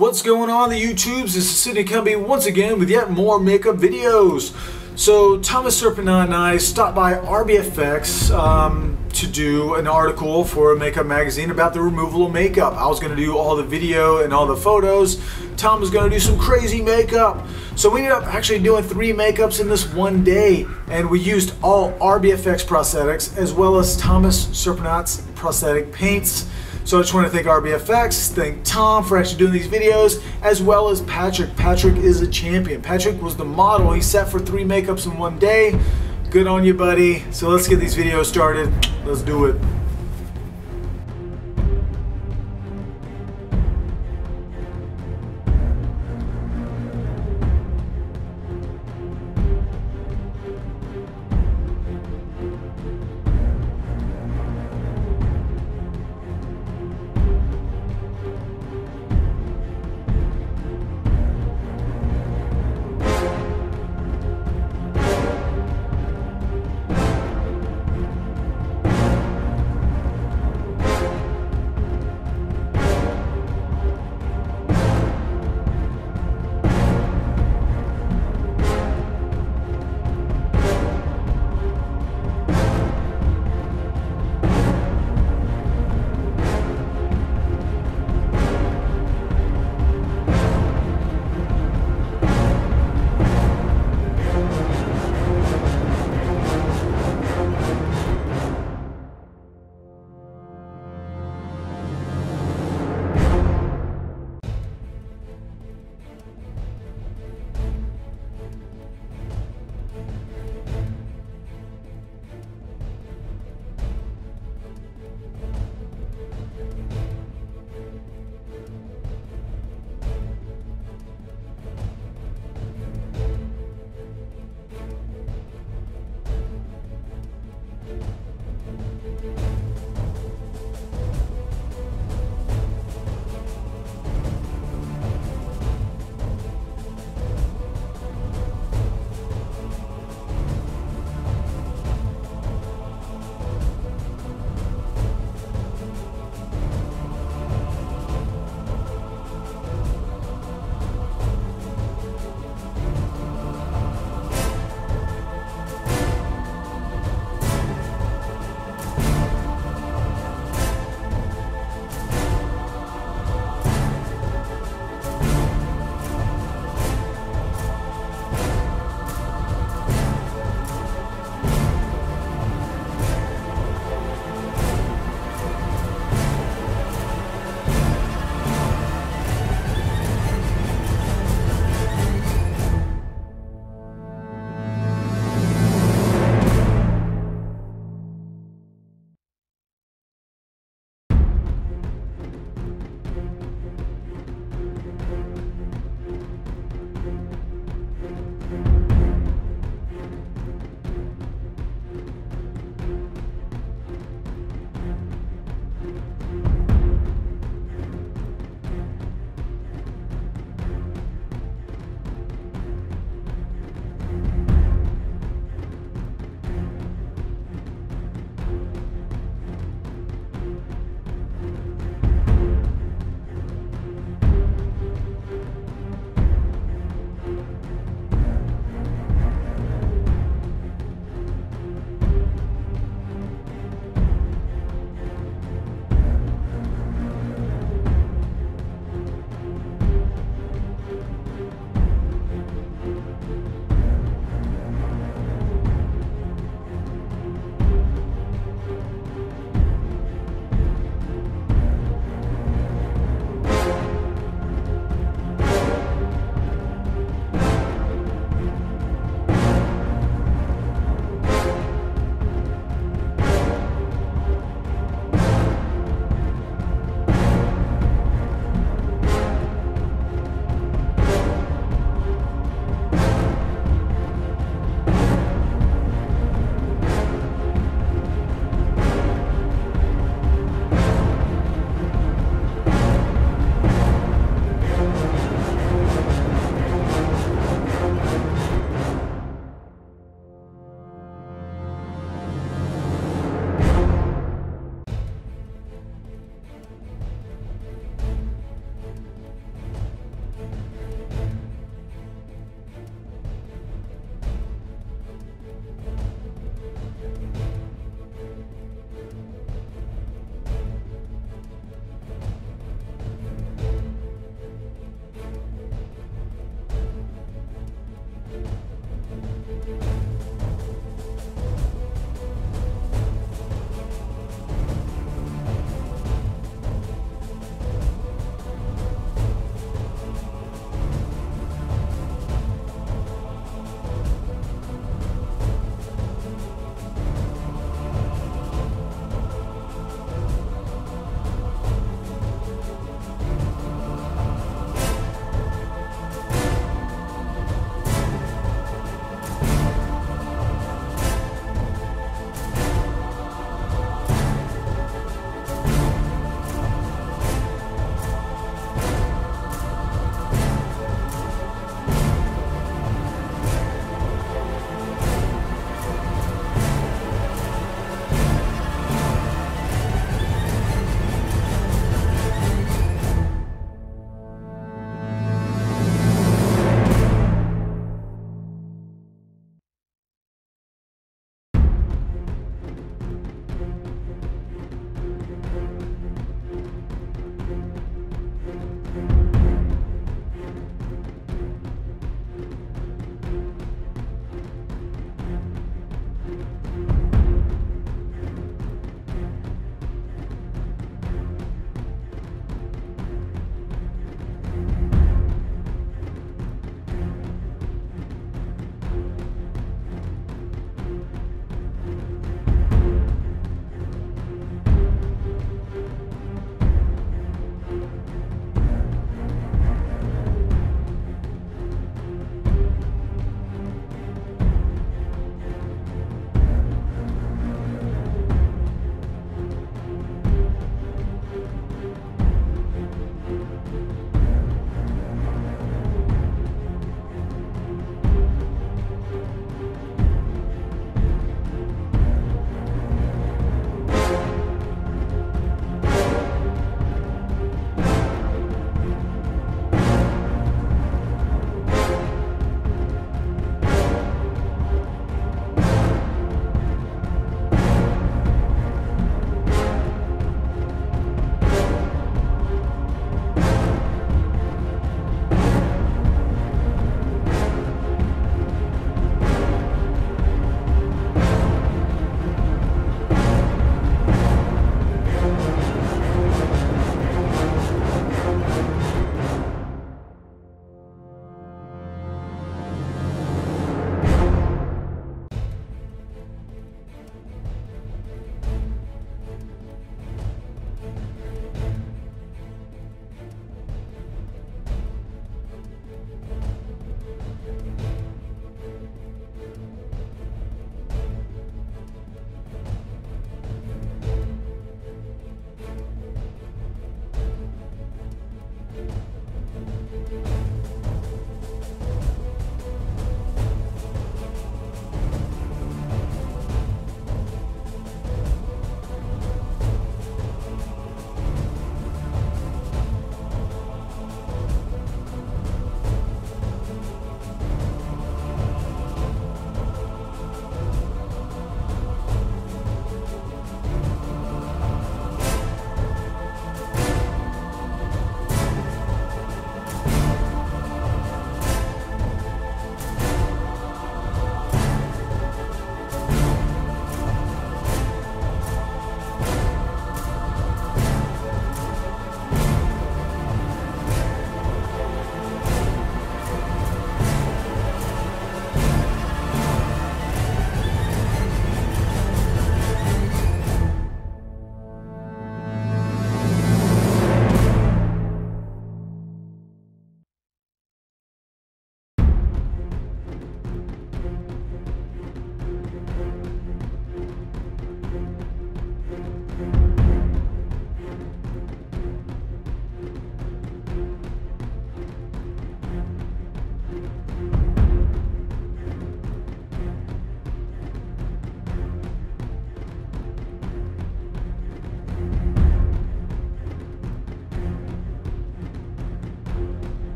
What's going on, the YouTubes? This is Sidney Cumbie once again with yet more makeup videos. So Thomas, Surprenant, and I stopped by RBFX to do an article for a makeup magazine about the removal of makeup. I was going to do all the video and all the photos. Tom was going to do some crazy makeup. So we ended up actually doing 3 makeups in this one day, and we used all RBFX prosthetics as well as Thomas Surprenant's prosthetic paints. So I just want to thank RBFX, thank Tom for actually doing these videos, as well as Patrick. Patrick is a champion. Patrick was the model. He sat for 3 makeups in one day. Good on you, buddy. So let's get these videos started. Let's do it.